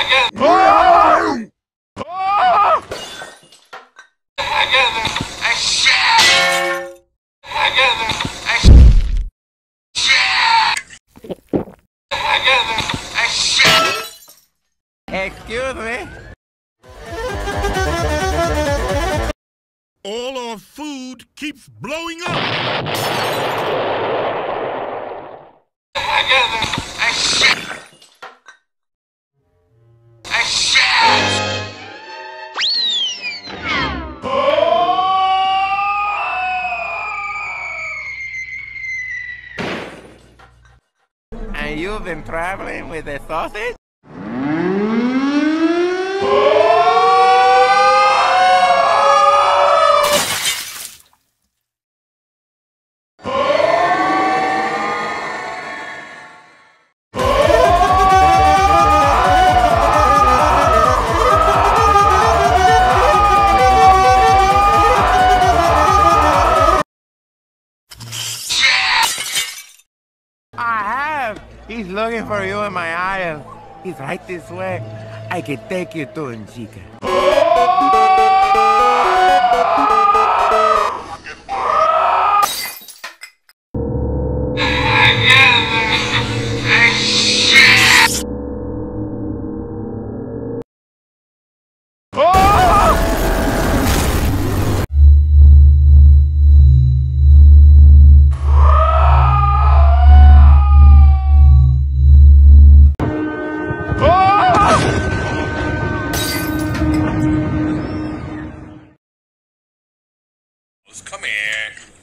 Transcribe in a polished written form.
Excuse me? All our food keeps blowing up! And you've been traveling with a sausage? I have! He's looking for you in my aisle. He's right this way. I can take you to him, chica. Come here.